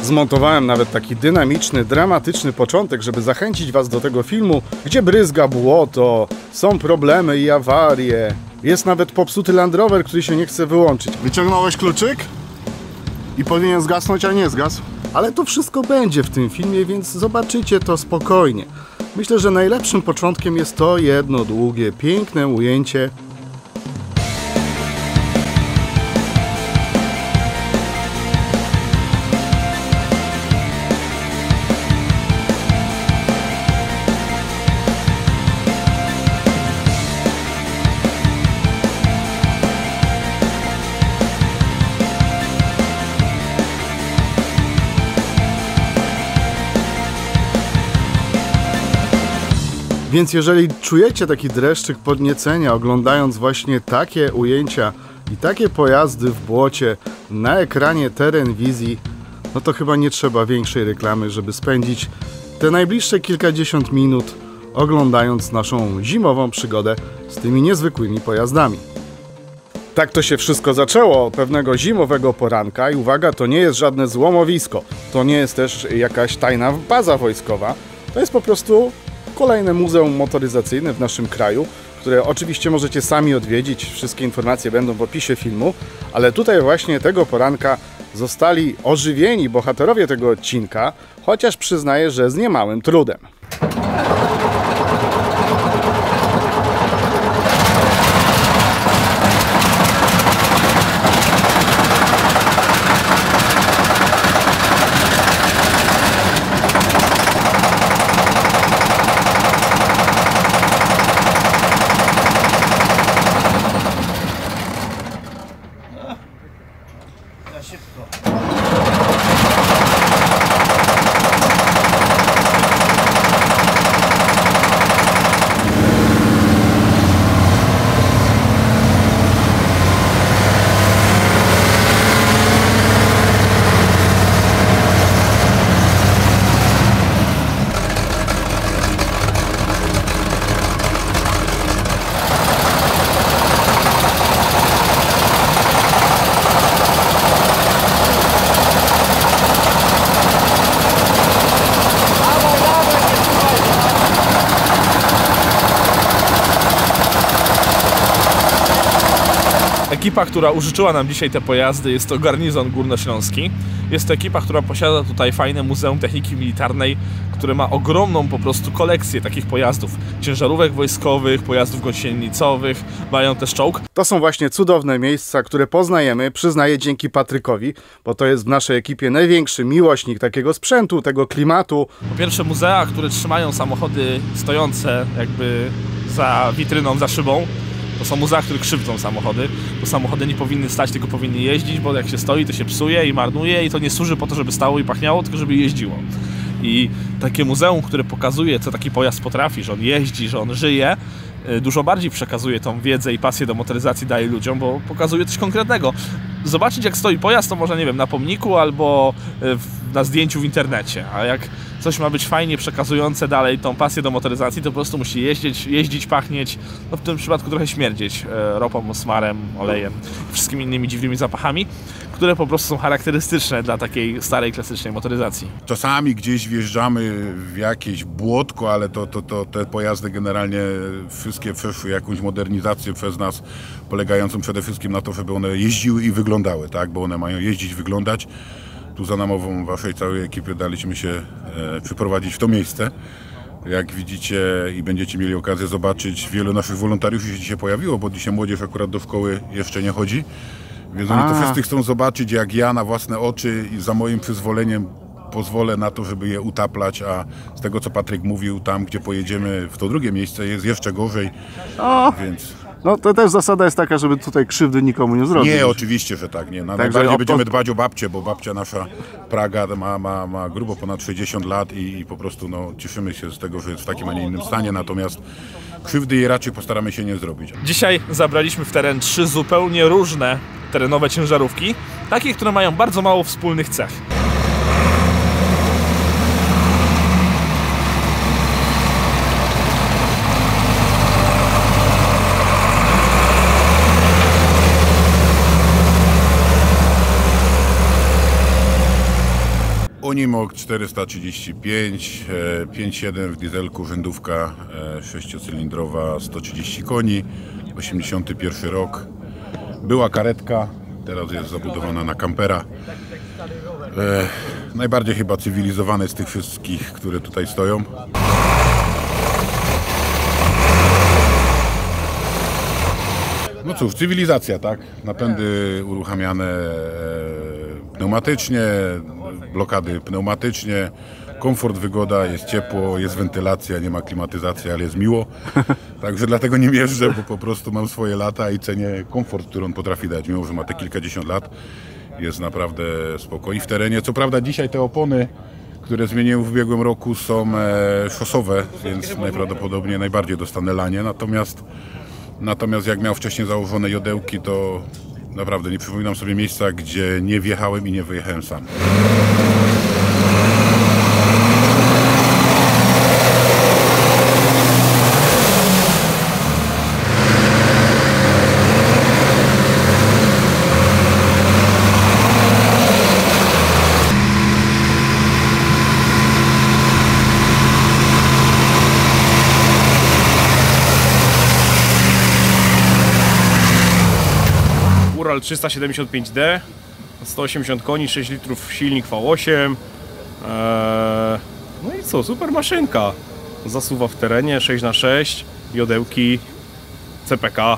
Zmontowałem nawet taki dynamiczny, dramatyczny początek, żeby zachęcić Was do tego filmu, gdzie bryzga błoto, są problemy i awarie. Jest nawet popsuty Land Rover, który się nie chce wyłączyć. Wyciągnąłeś kluczyk? I powinien zgasnąć, a nie zgasł. Ale to wszystko będzie w tym filmie, więc zobaczycie to spokojnie. Myślę, że najlepszym początkiem jest to jedno długie, piękne ujęcie. Więc jeżeli czujecie taki dreszczyk podniecenia oglądając właśnie takie ujęcia i takie pojazdy w błocie na ekranie Terenwizji, no to chyba nie trzeba większej reklamy, żeby spędzić te najbliższe kilkadziesiąt minut oglądając naszą zimową przygodę z tymi niezwykłymi pojazdami. Tak to się wszystko zaczęło pewnego zimowego poranka i uwaga, to nie jest żadne złomowisko, to nie jest też jakaś tajna baza wojskowa, to jest po prostu kolejne muzeum motoryzacyjne w naszym kraju, które oczywiście możecie sami odwiedzić, wszystkie informacje będą w opisie filmu, ale tutaj właśnie tego poranka zostali ożywieni bohaterowie tego odcinka, chociaż przyznaję, że z niemałym trudem. Ekipa, która użyczyła nam dzisiaj te pojazdy, jest to Garnizon Górnośląski. Jest to ekipa, która posiada tutaj fajne Muzeum Techniki Militarnej, które ma ogromną po prostu kolekcję takich pojazdów. Ciężarówek wojskowych, pojazdów gąsienicowych, mają też czołg. To są właśnie cudowne miejsca, które poznajemy, przyznaję dzięki Patrykowi, bo to jest w naszej ekipie największy miłośnik takiego sprzętu, tego klimatu. Po pierwsze muzea, które trzymają samochody stojące jakby za witryną, za szybą. To są muzea, które krzywdzą samochody, bo samochody nie powinny stać, tylko powinny jeździć, bo jak się stoi, to się psuje i marnuje i to nie służy po to, żeby stało i pachniało, tylko żeby jeździło. I takie muzeum, które pokazuje, co taki pojazd potrafi, że on jeździ, że on żyje, dużo bardziej przekazuje tą wiedzę i pasję do motoryzacji, daje ludziom, bo pokazuje coś konkretnego. Zobaczyć, jak stoi pojazd, to można, nie wiem, na pomniku albo na zdjęciu w internecie, a jak coś ma być fajnie przekazujące dalej tą pasję do motoryzacji, to po prostu musi jeździć, pachnieć, no w tym przypadku trochę śmierdzieć ropą, smarem, olejem, wszystkimi innymi dziwnymi zapachami, które po prostu są charakterystyczne dla takiej starej, klasycznej motoryzacji. Czasami gdzieś wjeżdżamy w jakieś błotko, ale te pojazdy generalnie wszystkie przeszły jakąś modernizację przez nas, polegającą przede wszystkim na to, żeby one jeździły i wyglądały, tak? Bo one mają jeździć, wyglądać. Tu za namową waszej całej ekipy daliśmy się przyprowadzić w to miejsce. Jak widzicie i będziecie mieli okazję zobaczyć, wielu naszych wolontariuszy się dzisiaj pojawiło, bo dzisiaj młodzież akurat do szkoły jeszcze nie chodzi. Więc oni to wszyscy chcą zobaczyć, jak ja na własne oczy i za moim przyzwoleniem pozwolę na to, żeby je utaplać, a z tego, co Patryk mówił, tam gdzie pojedziemy w to drugie miejsce jest jeszcze gorzej, więc... No to też zasada jest taka, żeby tutaj krzywdy nikomu nie zrobić. Nie, oczywiście, że tak. Nie. Najbardziej będziemy dbać o babcię, bo babcia nasza Praga ma grubo ponad 60 lat i po prostu no, cieszymy się z tego, że jest w takim, a nie innym stanie, natomiast krzywdy jej raczej postaramy się nie zrobić. Dzisiaj zabraliśmy w teren 3 zupełnie różne terenowe ciężarówki, takie, które mają bardzo mało wspólnych cech. Unimog 435, 5.7 w dieselku, rzędówka 6-cylindrowa, 130 koni, 81 rok. Była karetka, teraz jest zabudowana na kampera. Najbardziej chyba cywilizowany z tych wszystkich, które tutaj stoją. No cóż, cywilizacja, tak? Napędy uruchamiane pneumatycznie, blokady pneumatycznie, komfort, wygoda, jest ciepło, jest wentylacja, nie ma klimatyzacji, ale jest miło. Także dlatego nie jeżdżę, bo po prostu mam swoje lata i cenię komfort, który on potrafi dać, mimo że ma te kilkadziesiąt lat. Jest naprawdę spoko. I w terenie, co prawda dzisiaj te opony, które zmieniłem w ubiegłym roku, są szosowe, więc najprawdopodobniej najbardziej dostanę lanie. Natomiast jak miał wcześniej założone jodełki, to naprawdę nie przypominam sobie miejsca, gdzie nie wjechałem i nie wyjechałem sam. Ural 375D, 180 koni, 6 litrów silnik V8. No i co, super maszynka. Zasuwa w terenie, 6x6, jodełki, CPK.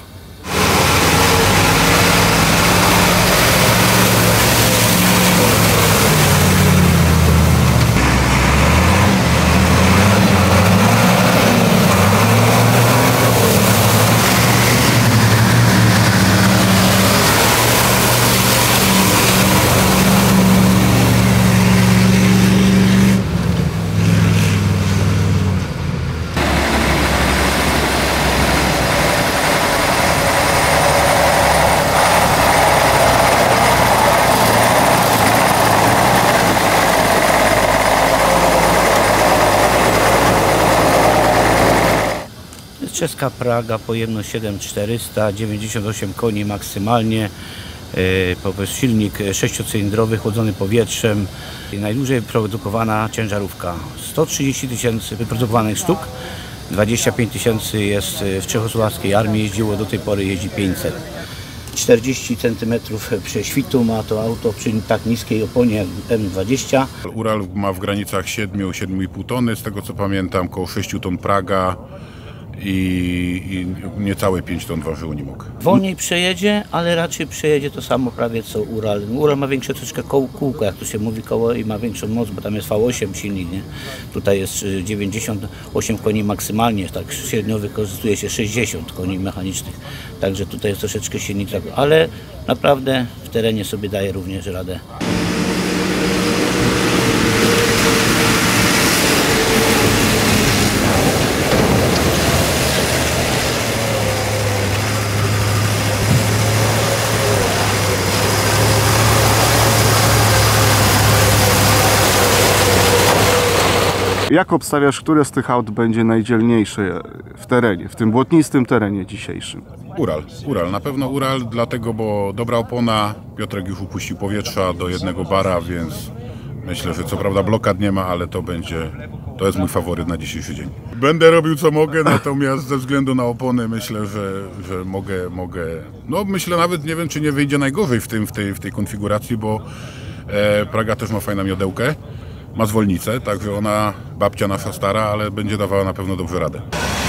Czeska Praga, pojemność 7400, 98 koni maksymalnie, silnik 6-cylindrowy, chłodzony powietrzem. Najdłużej produkowana ciężarówka, 130 000 wyprodukowanych sztuk, 25 000 jest w czechosłowackiej armii, jeździło do tej pory, jeździ 500. 40 cm prześwitu ma to auto przy tak niskiej oponie jak M20. Ural ma w granicach 7-7,5 tony, z tego co pamiętam, około 6 ton Praga i niecałe 5 ton waży Unimog. Wolniej przejedzie, ale raczej przejedzie to samo prawie co Ural. Ural ma większe troszeczkę kółko, jak to się mówi, koło, i ma większą moc, bo tam jest V8 silnik, nie? Tutaj jest 98 koni maksymalnie, tak średnio wykorzystuje się 60 koni mechanicznych. Także tutaj jest troszeczkę silnik, ale naprawdę w terenie sobie daje również radę. Jak obstawiasz, które z tych aut będzie najdzielniejsze w terenie, w tym błotnistym terenie dzisiejszym? Ural, na pewno Ural, dlatego, bo dobra opona, Piotrek już upuścił powietrza do jednego bara, więc myślę, że co prawda blokad nie ma, ale to jest mój faworyt na dzisiejszy dzień. Będę robił co mogę, natomiast ze względu na opony myślę, że mogę, no myślę nawet, nie wiem, czy nie wyjdzie najgorzej w tej konfiguracji, bo Praga też ma fajną miodełkę. Ma zwolnicę, także ona, babcia nasza stara, ale będzie dawała na pewno dobrze radę.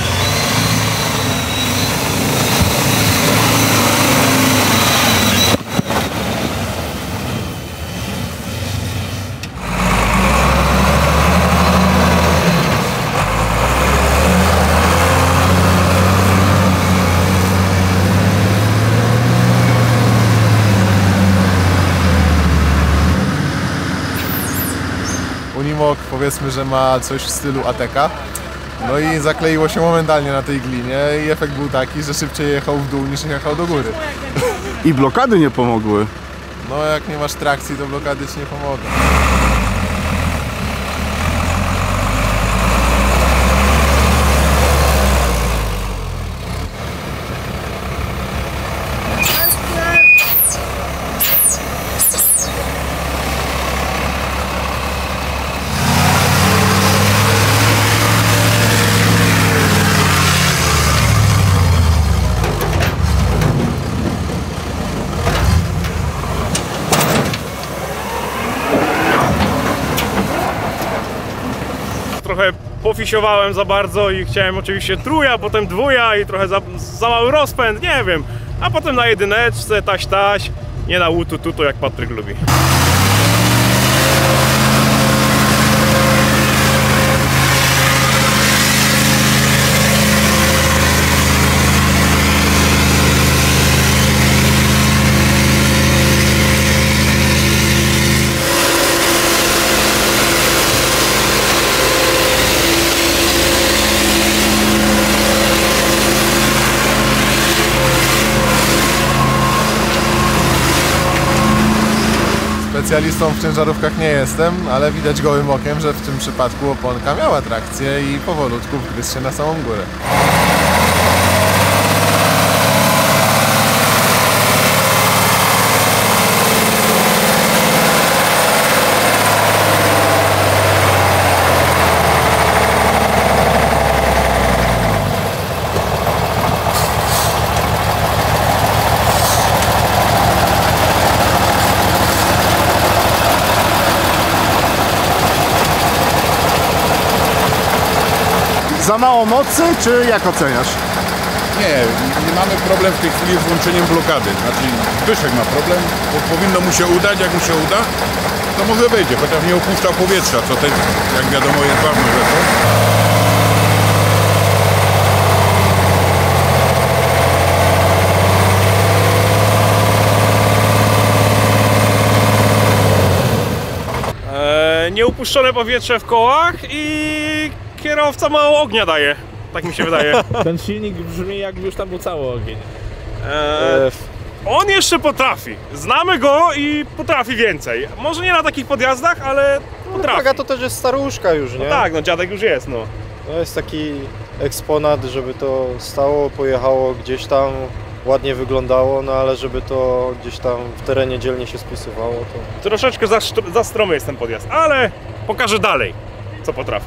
Unimog, powiedzmy, że ma coś w stylu ATK, no i zakleiło się momentalnie na tej glinie i efekt był taki, że szybciej jechał w dół niż jechał do góry. I blokady nie pomogły. No jak nie masz trakcji, to blokady ci nie pomogą. pofisiowałem za bardzo i chciałem oczywiście trójka, potem dwuja i trochę za mały rozpęd, nie wiem. A potem na jedyneczce, taś, nie na łutu jak Patryk lubi. Specjalistą w ciężarówkach nie jestem, ale widać gołym okiem, że w tym przypadku oponka miała trakcję i powolutku wgryzł się na samą górę. Za mało mocy, czy jak oceniasz? Nie mamy problem w tej chwili z włączeniem blokady. Znaczy Zbyszek ma problem, bo powinno mu się udać, jak mu się uda, to może wejdzie, chociaż nie opuszcza powietrza, co też, jak wiadomo, jest ważną rzeczą. Nieupuszczone powietrze w kołach i kierowca mało ognia daje, tak mi się wydaje. Ten silnik brzmi, jakby już tam był cały ogień. On jeszcze potrafi. Znamy go i potrafi więcej. Może nie na takich podjazdach, ale potrafi. Praga to też jest staruszka już, nie? No tak, no dziadek już jest, no. To jest taki eksponat, żeby to stało, pojechało gdzieś tam, ładnie wyglądało, no ale żeby to gdzieś tam w terenie dzielnie się spisywało, to... Troszeczkę za stromy jest ten podjazd, ale pokażę dalej, co potrafi.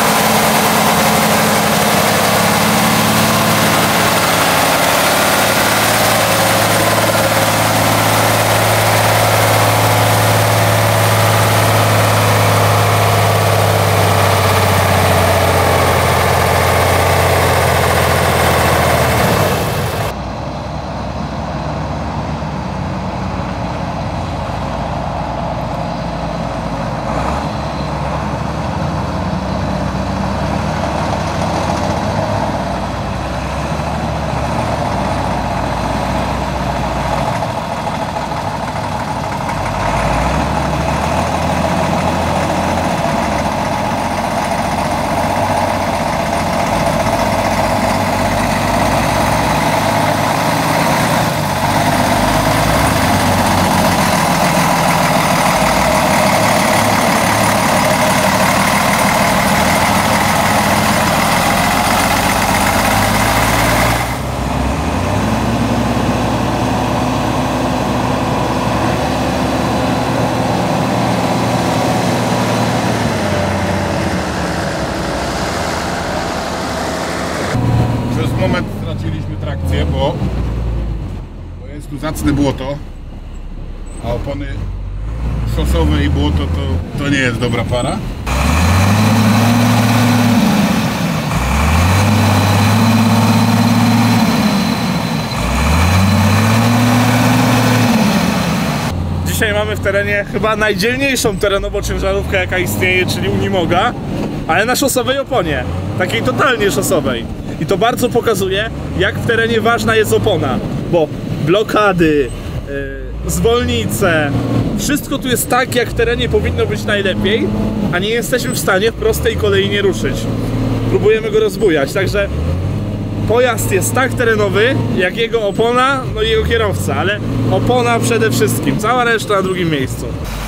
Moment straciliśmy trakcję, bo jest tu zacne błoto, a opony szosowe i błoto to nie jest dobra para. Dzisiaj mamy w terenie chyba najdzielniejszą terenowo ciężarówkę, jaka istnieje, czyli Unimoga, ale na szosowej oponie, takiej totalnie szosowej. I to bardzo pokazuje, jak w terenie ważna jest opona, bo blokady, zwolnice, wszystko tu jest tak, jak w terenie powinno być najlepiej, a nie jesteśmy w stanie w prostej kolei nie ruszyć. Próbujemy go rozbujać, także pojazd jest tak terenowy, jak jego opona, no i jego kierowca, ale opona przede wszystkim, cała reszta na drugim miejscu.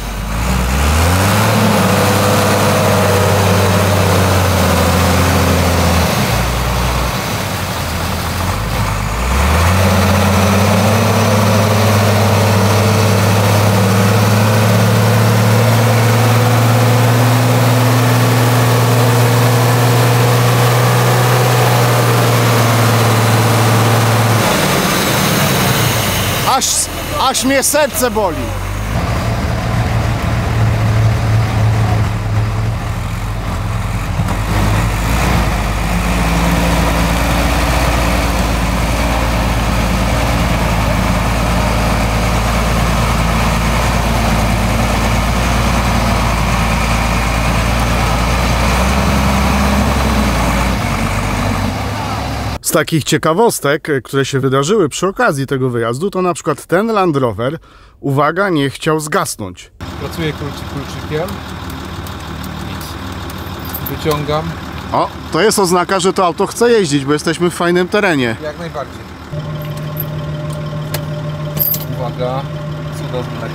Aż mnie serce boli. takich ciekawostek, które się wydarzyły przy okazji tego wyjazdu, to na przykład ten Land Rover, uwaga, nie chciał zgasnąć. Pracuję kluczykiem. Wyciągam. O, to jest oznaka, że to auto chce jeździć, bo jesteśmy w fajnym terenie. Jak najbardziej. Uwaga, cudowne.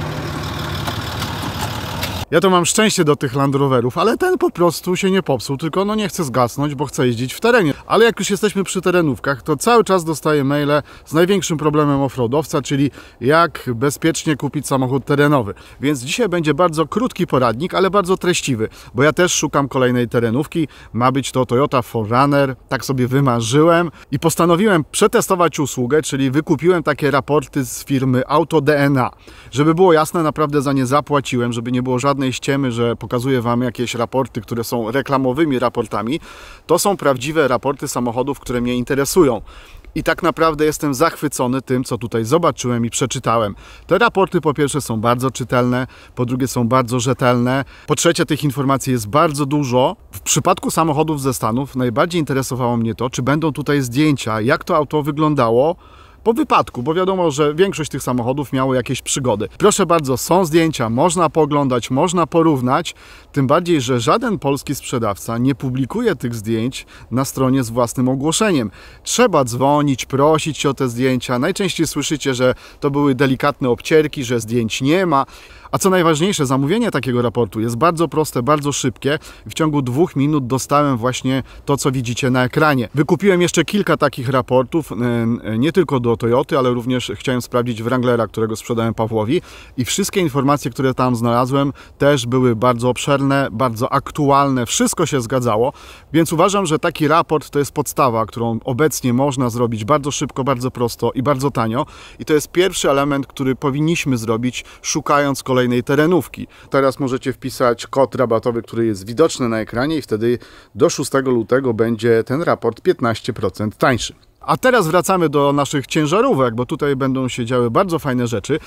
Ja to mam szczęście do tych Land Roverów, ale ten po prostu się nie popsuł, tylko no nie chce zgasnąć, bo chce jeździć w terenie. Ale jak już jesteśmy przy terenówkach, to cały czas dostaję maile z największym problemem offroadowca, czyli jak bezpiecznie kupić samochód terenowy. Więc dzisiaj będzie bardzo krótki poradnik, ale bardzo treściwy, bo ja też szukam kolejnej terenówki. Ma być to Toyota 4Runner, tak sobie wymarzyłem i postanowiłem przetestować usługę, czyli wykupiłem takie raporty z firmy AutoDNA. Żeby było jasne, naprawdę za nie zapłaciłem, żeby nie było żadnej ściemy, że pokazuję Wam jakieś raporty, które są reklamowymi raportami. To są prawdziwe raporty samochodów, które mnie interesują. I tak naprawdę jestem zachwycony tym, co tutaj zobaczyłem i przeczytałem. Te raporty po pierwsze są bardzo czytelne, po drugie są bardzo rzetelne, po trzecie tych informacji jest bardzo dużo. W przypadku samochodów ze Stanów najbardziej interesowało mnie to, czy będą tutaj zdjęcia, jak to auto wyglądało po wypadku, bo wiadomo, że większość tych samochodów miało jakieś przygody. Proszę bardzo, są zdjęcia, można pooglądać, można porównać, tym bardziej, że żaden polski sprzedawca nie publikuje tych zdjęć na stronie z własnym ogłoszeniem. Trzeba dzwonić, prosić się o te zdjęcia. Najczęściej słyszycie, że to były delikatne obcierki, że zdjęć nie ma. A co najważniejsze, zamówienie takiego raportu jest bardzo proste, bardzo szybkie. W ciągu 2 minut dostałem właśnie to, co widzicie na ekranie. Wykupiłem jeszcze kilka takich raportów, nie tylko do Toyoty, ale również chciałem sprawdzić Wranglera, którego sprzedałem Pawłowi. I wszystkie informacje, które tam znalazłem, też były bardzo obszerne, bardzo aktualne. Wszystko się zgadzało, więc uważam, że taki raport to jest podstawa, którą obecnie można zrobić bardzo szybko, bardzo prosto i bardzo tanio. I to jest pierwszy element, który powinniśmy zrobić, szukając kolejnej terenówki. Teraz możecie wpisać kod rabatowy, który jest widoczny na ekranie i wtedy do 6 lutego będzie ten raport 15% tańszy. A teraz wracamy do naszych ciężarówek, bo tutaj będą się działy bardzo fajne rzeczy.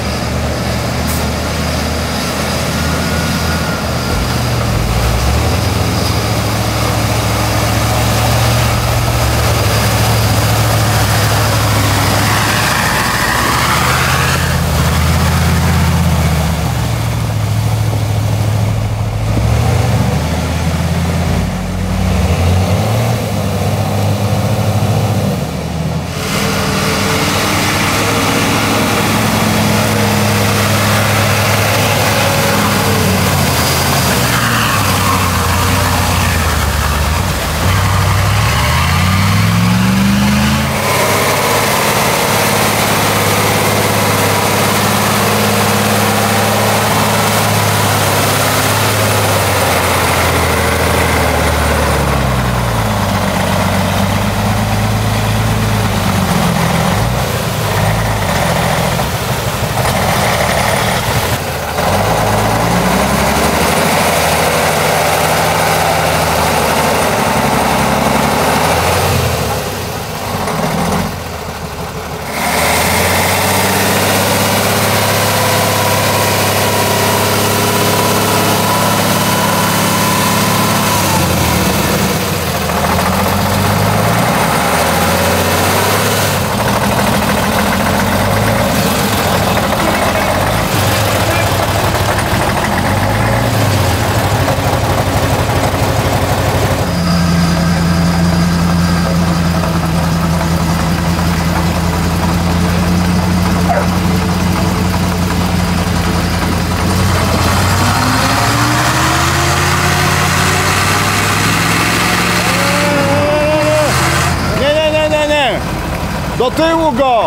Do tyłu go!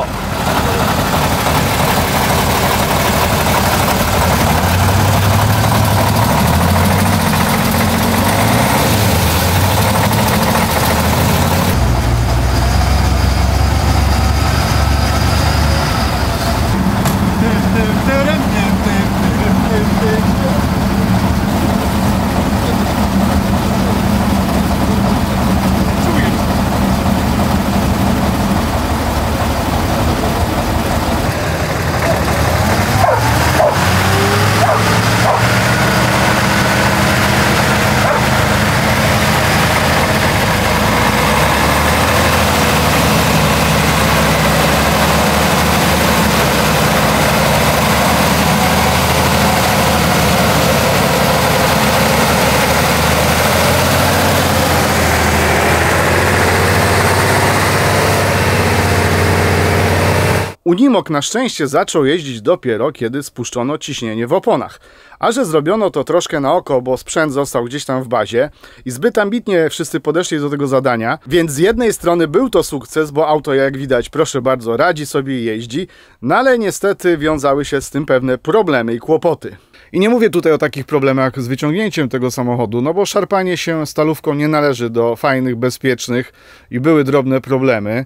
Unimog na szczęście zaczął jeździć dopiero, kiedy spuszczono ciśnienie w oponach. A że zrobiono to troszkę na oko, bo sprzęt został gdzieś tam w bazie i zbyt ambitnie wszyscy podeszli do tego zadania, więc z jednej strony był to sukces, bo auto, jak widać, proszę bardzo, radzi sobie i jeździ, no ale niestety wiązały się z tym pewne problemy i kłopoty. I nie mówię tutaj o takich problemach z wyciągnięciem tego samochodu, no bo szarpanie się stalówką nie należy do fajnych, bezpiecznych i były drobne problemy.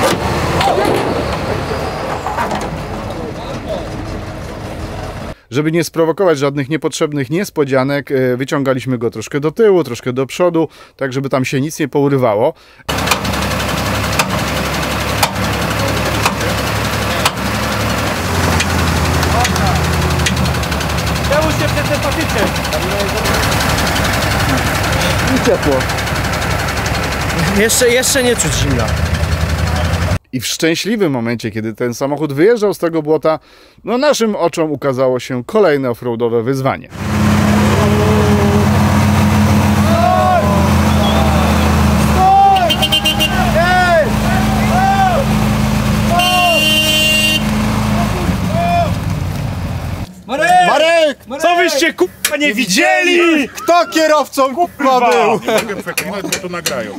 Żeby nie sprowokować żadnych niepotrzebnych niespodzianek, wyciągaliśmy go troszkę do tyłu, troszkę do przodu, tak żeby tam się nic nie pourywało. I ciepło. Jeszcze nie czuć zimna. I w szczęśliwym momencie, kiedy ten samochód wyjeżdżał z tego błota, no naszym oczom ukazało się kolejne offroadowe wyzwanie. Marek! Co wyście k***a nie widzieli? Kto kierowcą k***a był? Nie mogę przeklinać, bo to nagrają.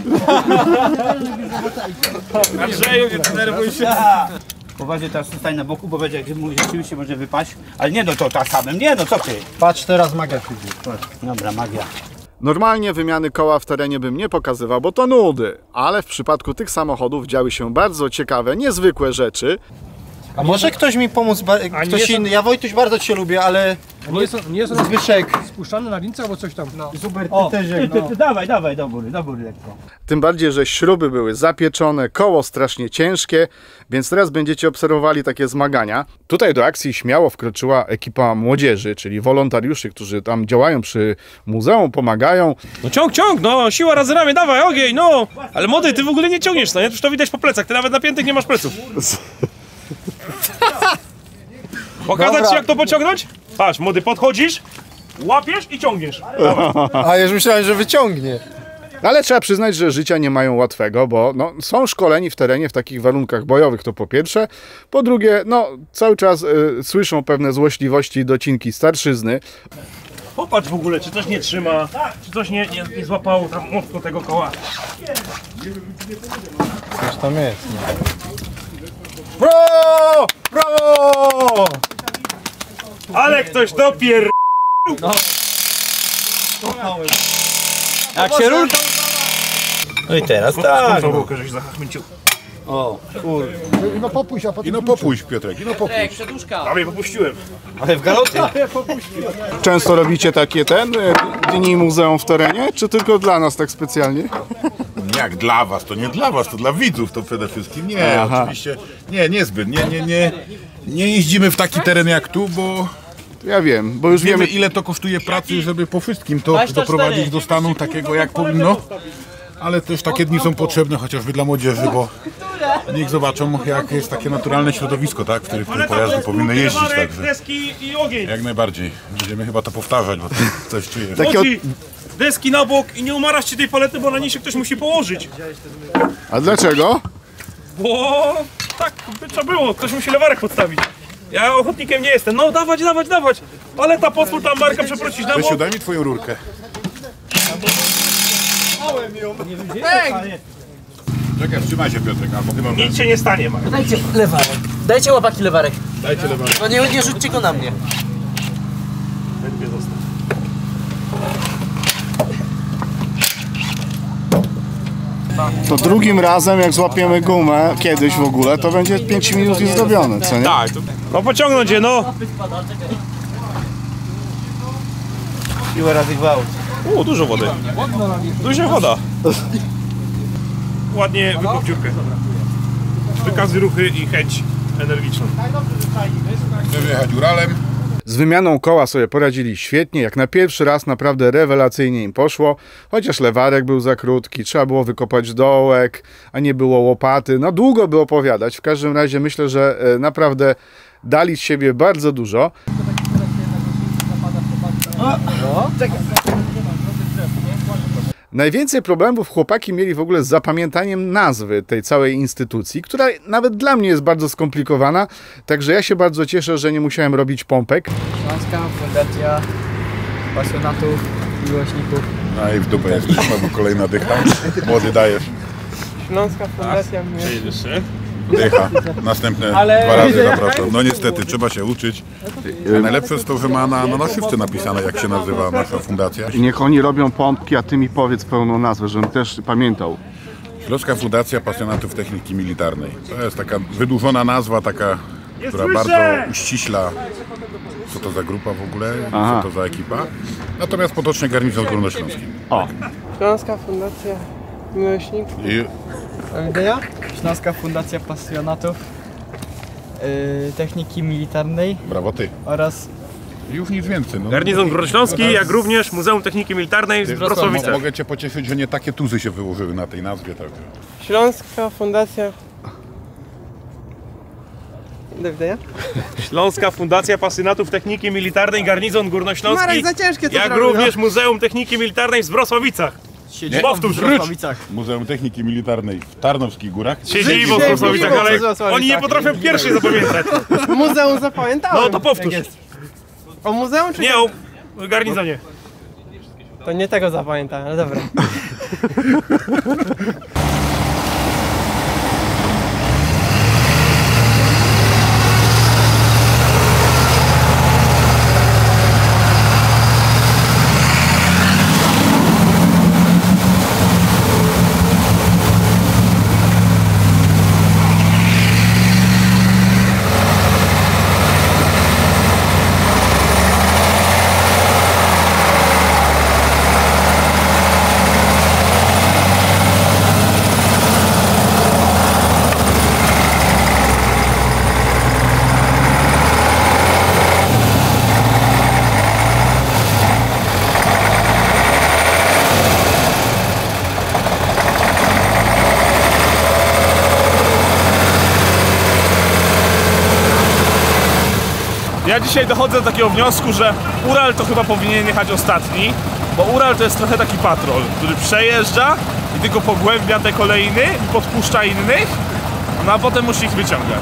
Andrzeju, nie denerwuj się. Poważnie teraz stań na boku, bo będzie jak rzeczywiście może wypaść. Ale nie no to tak samym, nie no co ty? Patrz teraz magia przyjdzie. Dobra, magia. Normalnie wymiany koła w terenie bym nie pokazywał, bo to nudy, ale w przypadku tych samochodów działy się bardzo ciekawe, niezwykłe rzeczy. A może ktoś mi pomóc, ktoś inny? Ja Wojtuś bardzo cię lubię, ale Nie są Zbyszek. spuszczane na lince albo coś tam. No. Super, Ty, dawaj, do góry lekko. Tym bardziej, że śruby były zapieczone, koło strasznie ciężkie, więc teraz będziecie obserwowali takie zmagania. Tutaj do akcji śmiało wkroczyła ekipa młodzieży, czyli wolontariuszy, którzy tam działają przy muzeum, pomagają. No ciąg, no siła razy ramię, dawaj, ogień, no! Ale młody, ty w ogóle nie ciągniesz, no nie? Przecież to widać po plecach, ty nawet napiętych nie masz pleców. Pokazać ci jak to pociągnąć? Patrz, młody, podchodzisz, łapiesz i ciągniesz. A już myślałem, że wyciągnie. Ale trzeba przyznać, że życia nie mają łatwego, bo no, są szkoleni w terenie w takich warunkach bojowych, to po pierwsze. Po drugie, no, cały czas słyszą pewne złośliwości i docinki starszyzny. Popatrz w ogóle, czy coś nie trzyma, czy coś nie złapało tam mocno tego koła. Coś tam jest, no. Brawo! Brawo! Ale ktoś dopier... Jak się rurka... No i teraz tak. żeś zachachmęcił. O, kurde. I no popuść, Piotrek, i no popuść. Prawie popuściłem. Ale w galocie. Często robicie takie dni muzeum w terenie, czy tylko dla nas tak specjalnie? Jak dla was, to nie dla was, to dla widzów to przede wszystkim. Nie, Aha. oczywiście, niezbyt. Nie jeździmy w taki teren jak tu, bo Ja wiem, bo już wiemy wiemy. ile to kosztuje pracy, żeby po wszystkim to doprowadzić do stanu takiego jak powinno. Ale też takie dni są potrzebne chociażby dla młodzieży, bo niech zobaczą jak jest takie naturalne środowisko, tak, w którym te pojazdy powinny jeździć. Także Deski i ogień. jak najbardziej. Będziemy chyba to powtarzać, bo to coś czuję. Młody, deski na bok i nie umarasz ci tej palety, bo na niej się ktoś musi położyć. A dlaczego? Bo tak by trzeba było, ktoś musi lewarek podstawić. Ja ochotnikiem nie jestem. No dawać. Paleta, pozwól tam Marka przeprosić na Wysiu, bok. daj mi twoją rurkę. Czekaj, wstrzymaj się Piotrek, albo chyba... Nic się nie stanie, Marek. Dajcie lewarek. Dajcie łapaki lewarek. No nie rzućcie go na mnie. To drugim razem, jak złapiemy gumę, kiedyś w ogóle, to będzie 5 minut i zrobione, co nie? Tak. No pociągnąć je, no. Siła razy gwałt. Dużo wody. Duża woda. Ładnie wykop dziurkę. Wykazy ruchy i chęć energiczną. Chcę wyjechać Uralem. Z wymianą koła sobie poradzili świetnie, jak na pierwszy raz naprawdę rewelacyjnie im poszło, chociaż lewarek był za krótki, trzeba było wykopać dołek, a nie było łopaty, no długo by opowiadać, w każdym razie myślę, że naprawdę dali z siebie bardzo dużo. Najwięcej problemów chłopaki mieli w ogóle z zapamiętaniem nazwy tej całej instytucji, która nawet dla mnie jest bardzo skomplikowana, także ja się bardzo cieszę, że nie musiałem robić pompek. Śląska Fundacja Pasjonatów, Miłośników. No i w dupę jesteśmy, bo kolejna dycha. Młody dajesz. Śląska Fundacja Miłośników. Dycha. Następne 2 razy zapraszam. No niestety, trzeba się uczyć. A najlepsze jest to, że ma na naszywce napisane, jak się nazywa nasza fundacja. Niech oni robią pompki, a ty mi powiedz pełną nazwę, żebym też pamiętał. Śląska Fundacja Pasjonatów Techniki Militarnej. To jest taka wydłużona nazwa, taka, która bardzo uściśla, co to za grupa w ogóle, co to za ekipa. Natomiast potocznie Garnizon Górnośląski. O. Śląska Fundacja Miłośników. Ja? Śląska Fundacja Pasjonatów Techniki Militarnej. Brawo ty. Oraz już nic więcej. No. Garnizon Górnośląski, jak również Muzeum Techniki Militarnej w Brosowicach. Mogę cię pocieszyć, że nie takie tuzy się wyłożyły na tej nazwie. Tak. Śląska Fundacja... Śląska Fundacja Pasjonatów Techniki Militarnej, Garnizon Górnośląski, Marek, za ciężkie to jak zrobił, również Muzeum Techniki Militarnej w Brosowicach. Powtórz, Muzeum Techniki Militarnej w Tarnowskich Górach. Siedzibą w Brosowicach, ale oni nie potrafią pierwszy zapamiętać. Muzeum zapamiętałem. No to powtórz. O muzeum czy nie? O garnizonie. To nie tego zapamiętałem, ale dobra. Ja dzisiaj dochodzę do takiego wniosku, że Ural to chyba powinien jechać ostatni, bo Ural to jest trochę taki patrol, który przejeżdża i tylko pogłębia te kolejny i podpuszcza innych, no a potem musi ich wyciągać.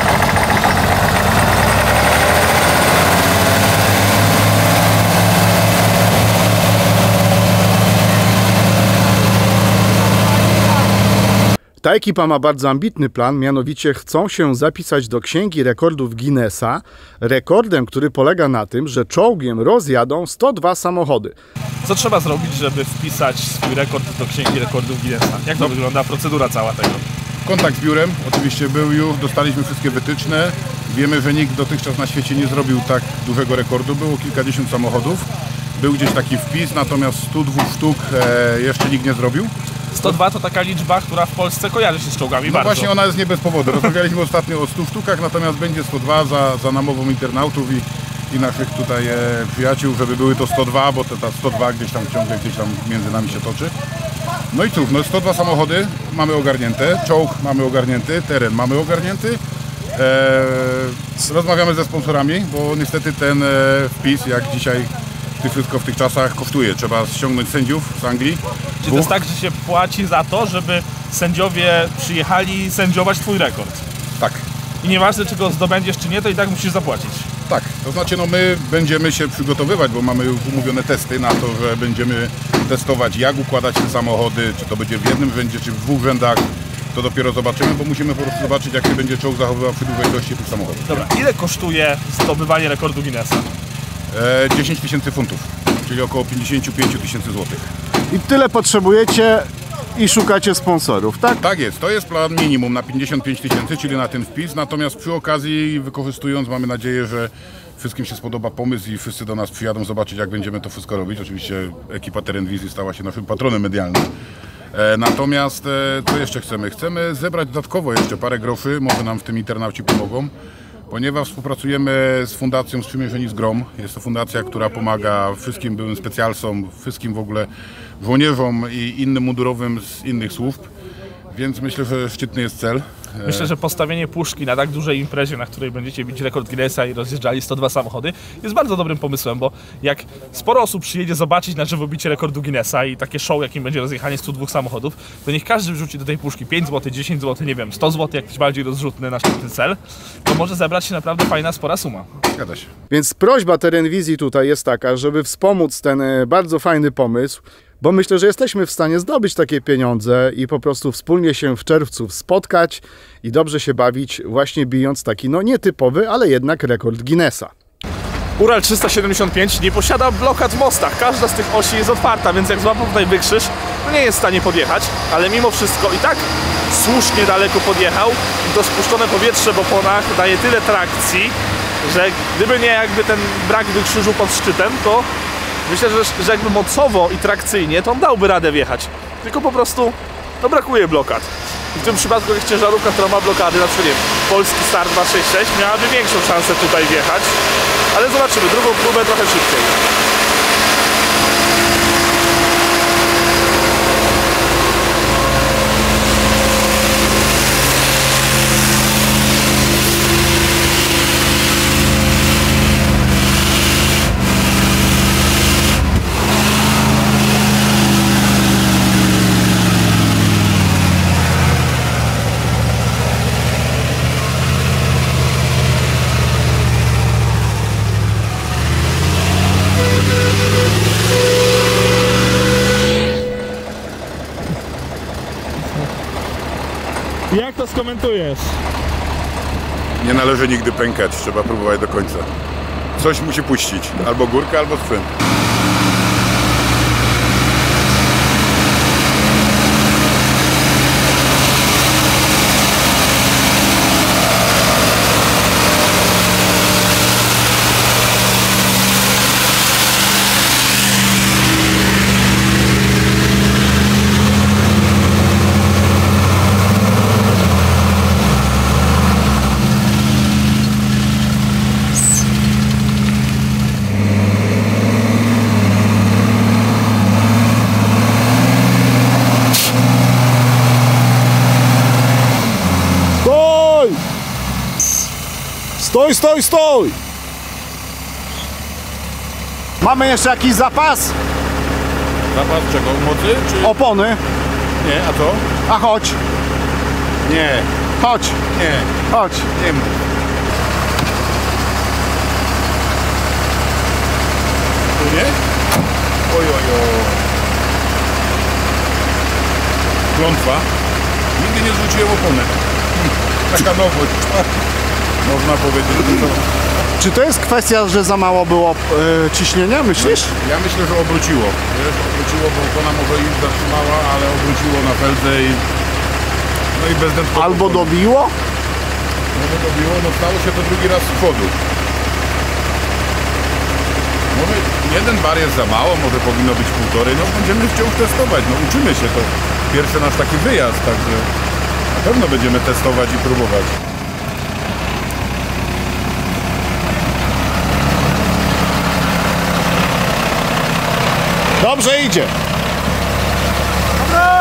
Ta ekipa ma bardzo ambitny plan, mianowicie chcą się zapisać do Księgi Rekordów Guinnessa, rekordem, który polega na tym, że czołgiem rozjadą 102 samochody. Co trzeba zrobić, żeby wpisać swój rekord do Księgi Rekordów Guinnessa? Jak to wygląda procedura cała tego? Kontakt z biurem oczywiście był już, dostaliśmy wszystkie wytyczne. Wiemy, że nikt dotychczas na świecie nie zrobił tak dużego rekordu, było kilkadziesiąt samochodów. Był gdzieś taki wpis, natomiast 102 sztuk jeszcze nikt nie zrobił. 102 to taka liczba, która w Polsce kojarzy się z czołgami bardzo. Właśnie ona jest nie bez powodu. Rozmawialiśmy ostatnio o 100 sztukach, natomiast będzie 102 za namową internautów i naszych tutaj przyjaciół, żeby były to 102, bo ta 102 gdzieś tam ciągle między nami się toczy. No i cóż, no 102 samochody mamy ogarnięte, czołg mamy ogarnięty, teren mamy ogarnięty. Rozmawiamy ze sponsorami, bo niestety ten wpis, jak dzisiaj wszystko w tych czasach kosztuje. Trzeba ściągnąć sędziów z Anglii. Czy to jest tak, że się płaci za to, żeby sędziowie przyjechali sędziować twój rekord? Tak. I nieważne, czy go zdobędziesz, czy nie, to i tak musisz zapłacić. Tak, to znaczy no my będziemy się przygotowywać, bo mamy już umówione testy na to, że będziemy testować, jak układać te samochody, czy to będzie w jednym rzędzie, czy w dwóch rzędach. To dopiero zobaczymy, bo musimy po prostu zobaczyć, jak się będzie czołg zachowywał przy dużej ilości tych samochodów. Dobra, ile kosztuje zdobywanie rekordu Guinnessa? 10 000 funtów, czyli około 55 000 złotych. I tyle potrzebujecie i szukacie sponsorów, tak? Tak jest, to jest plan minimum na 55 000, czyli na ten wpis, natomiast przy okazji wykorzystując, mamy nadzieję, że wszystkim się spodoba pomysł i wszyscy do nas przyjadą zobaczyć, jak będziemy to wszystko robić. Oczywiście ekipa Terenwizji stała się naszym patronem medialnym. Natomiast co jeszcze chcemy? Chcemy zebrać dodatkowo jeszcze parę groszy, może nam w tym internauci pomogą, ponieważ współpracujemy z Fundacją Sprzymierzeni z Grom. Jest to fundacja, która pomaga wszystkim byłym specjalsom, wszystkim w ogóle żołnierzom i innym mundurowym z innych służb, więc myślę, że szczytny jest cel. Myślę, że postawienie puszki na tak dużej imprezie, na której będziecie bić rekord Guinnessa i rozjeżdżali 102 samochody, jest bardzo dobrym pomysłem, bo jak sporo osób przyjedzie zobaczyć na żywo bicie rekordu Guinnessa i takie show, jakim będzie rozjechanie 102 samochodów, to niech każdy wrzuci do tej puszki 5 zł, 10 zł, nie wiem, 100 zł, jakiś bardziej rozrzutny na szczytny cel, to może zebrać się naprawdę fajna, spora suma. Zgadza się. Więc prośba Terenwizji tutaj jest taka, żeby wspomóc ten bardzo fajny pomysł, bo myślę, że jesteśmy w stanie zdobyć takie pieniądze i po prostu wspólnie się w czerwcu spotkać i dobrze się bawić, właśnie bijąc taki no nietypowy, ale jednak rekord Guinnessa. Ural 375 nie posiada blokad w mostach, każda z tych osi jest otwarta, więc jak złapał tutaj wykrzyż, to nie jest w stanie podjechać, ale mimo wszystko i tak słusznie daleko podjechał i to spuszczone powietrze w oponach daje tyle trakcji, że gdyby nie jakby ten brak wykrzyżu pod szczytem, to myślę, że jakby mocowo i trakcyjnie to on dałby radę wjechać, tylko po prostu no brakuje blokad. I w tym przypadku jak ciężarówka, która ma blokady, na przykład nie wiem, polski Star 266 miałaby większą szansę tutaj wjechać, ale zobaczymy, drugą próbę trochę szybciej. Jak to skomentujesz? Nie należy nigdy pękać, trzeba próbować do końca. Coś musi puścić, albo górkę, albo sprzęt. Stój, stój, stój! Mamy jeszcze jakiś zapas? Zapas czego? Mocy? Czy... Opony? Nie, a co? A chodź! Nie. Chodź! Nie. Chodź! Nie mów. Tu nie? Ojojo. Klątwa. Nigdy nie zwróciłem opony. Taka nowość. Można powiedzieć, że to... Czy to jest kwestia, że za mało było ciśnienia, myślisz? Ja myślę, że obróciło. Wiesz, obróciło, bo opona może już zatrzymała, ale obróciło na feldze i... No i bezdętkowo. Albo dobiło? Albo dobiło, no stało się to drugi raz z przodu. Może jeden bar jest za mało, może powinno być 1,5. No będziemy wciąż testować, no uczymy się to. Pierwszy nasz taki wyjazd, także na pewno będziemy testować i próbować. Dobrze idzie. Dobra.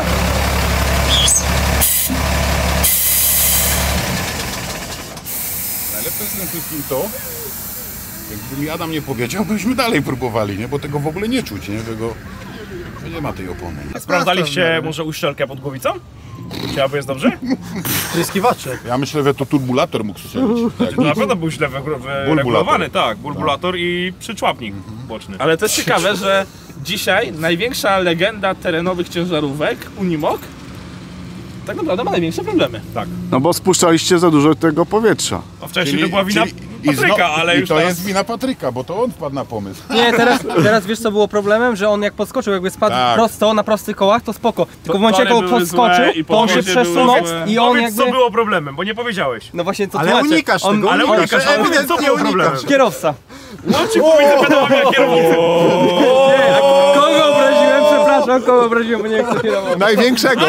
Najlepsze z tym wszystkim to, jakby mi Adam nie powiedział, byśmy dalej próbowali, nie? Bo tego w ogóle nie czuć, nie? Tego, że nie ma tej opony. Sprawdzaliście może uszczelkę pod głowicą? Czy jest dobrze? Tryskiwacze. Ja myślę, że to turbulator mógł strzelić. Tak. Na pewno był źle wyregulowany, tak. Bulbulator i przyczłapnik boczny. Ale to jest ciekawe, że dzisiaj największa legenda terenowych ciężarówek, Unimog, tak naprawdę ma największe problemy. Tak. No bo spuszczaliście za dużo tego powietrza. A wcześniej to była wina Patryka, ale już to teraz... jest wina Patryka, bo to on wpadł na pomysł. Nie, teraz wiesz co było problemem? Że on jak podskoczył, jakby spadł prosto, na prostych kołach, to spoko. Tylko w momencie jak on podskoczył, to on się przesunął i on jakby... co było problemem, bo nie powiedziałeś. No właśnie to Ale tłumaczę. unikasz tego, ale unikasz, ewidentnie co było problemem? Kierowca. Łącznik pomiędzy pedałami a kierownicą. Nie, kogo obraziłem? Przepraszam, kogo obraziłem, bo nie wiem kto kierował. Największego.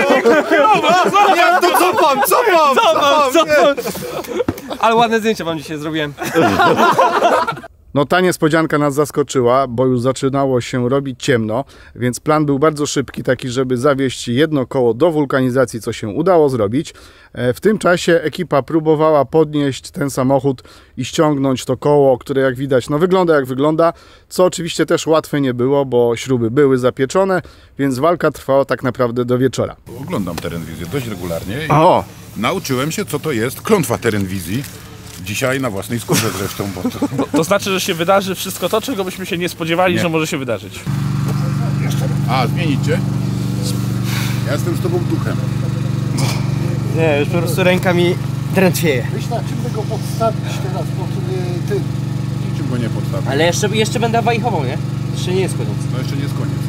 Nie, to cofam! Ale ładne zdjęcia wam dzisiaj zrobiłem. No ta niespodzianka nas zaskoczyła, bo już zaczynało się robić ciemno, więc plan był bardzo szybki, taki żeby zawieźć jedno koło do wulkanizacji, co się udało zrobić. W tym czasie ekipa próbowała podnieść ten samochód i ściągnąć to koło, które jak widać, no wygląda jak wygląda, co oczywiście też łatwe nie było, bo śruby były zapieczone, więc walka trwała tak naprawdę do wieczora. Oglądam Terenwizję dość regularnie i O! nauczyłem się, co to jest klątwa Terenwizji. Dzisiaj na własnej skórze zresztą, bo to... To znaczy, że się wydarzy wszystko to, czego byśmy się nie spodziewali, że może się wydarzyć. A, zmienić cię? Ja jestem z tobą duchem. Nie, już po prostu ręka mi drętwieje. Myślę, czym tego podstawić teraz, bo ty... Niczym go nie podstawię. Ale jeszcze będę wajchował, nie? Jeszcze nie jest koniec. No jeszcze nie jest koniec.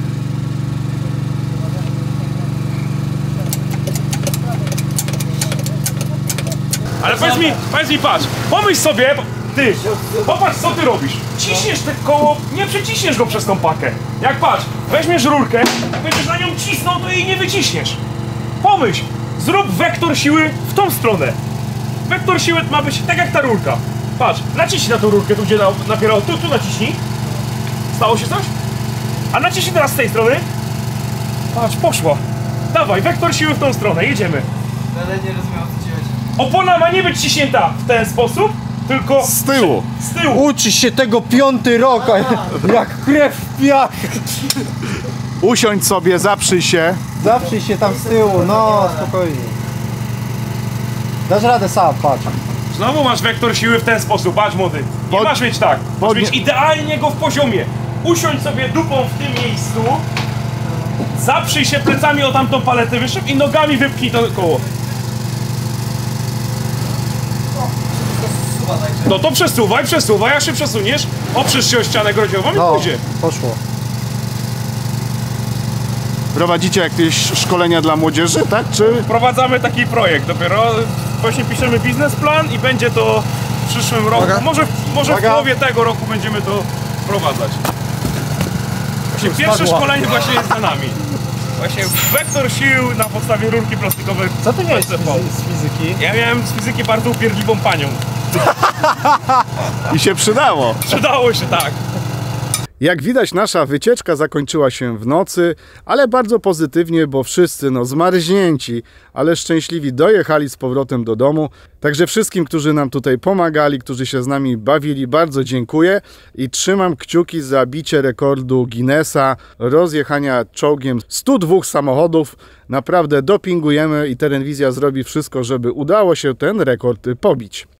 Ale powiedz mi, patrz, pomyśl sobie, ty, popatrz co ty robisz. Ciśniesz te koło, nie przeciśniesz go przez tą pakę. Jak patrz, weźmiesz rurkę, będziesz na nią cisnął, to jej nie wyciśniesz. Pomyśl, zrób wektor siły w tą stronę. Wektor siły ma być tak jak ta rurka. Patrz, naciśnij na tą rurkę, tu gdzie napierał, tu naciśnij. Stało się coś? A naciśnij teraz z tej strony. Patrz, poszła. Dawaj, wektor siły w tą stronę, jedziemy. Ale nie rozumiem, o co ci chodzi. Opona ma nie być ciśnięta w ten sposób, tylko Z tyłu! z tyłu. Uczy się tego 5. rok, jak krew w piach. Usiądź sobie, zaprzyj się. Zaprzyj się tam z tyłu, no spokojnie. Dasz radę sam, patrz. Znowu masz wektor siły w ten sposób, patrz młody. Nie masz mieć tak, masz mieć idealnie go w poziomie. Usiądź sobie dupą w tym miejscu, zaprzyj się plecami o tamtą paletę wyższą i nogami wypchnij to koło. No to przesuwaj, jak się przesuniesz, oprzesz się o ścianę grodziową i pójdzie. Poszło. Prowadzicie jakieś szkolenia dla młodzieży, tak? Czy... Wprowadzamy taki projekt dopiero, właśnie piszemy biznesplan i będzie to w przyszłym roku, może w połowie tego roku będziemy to wprowadzać. Właśnie pierwsze szkolenie właśnie jest za nami. Właśnie wektor sił na podstawie rurki plastikowej. Co ty miałeś z fizyki? Ja miałem z fizyki bardzo upierdliwą panią. I się przydało. Przydało się, tak. Jak widać, nasza wycieczka zakończyła się w nocy, ale bardzo pozytywnie, bo wszyscy zmarznięci, ale szczęśliwi dojechali z powrotem do domu. Także wszystkim, którzy nam tutaj pomagali, którzy się z nami bawili, bardzo dziękuję i trzymam kciuki za bicie rekordu Guinnessa, rozjechania czołgiem 102 samochodów. Naprawdę dopingujemy i Terenwizja zrobi wszystko, żeby udało się ten rekord pobić.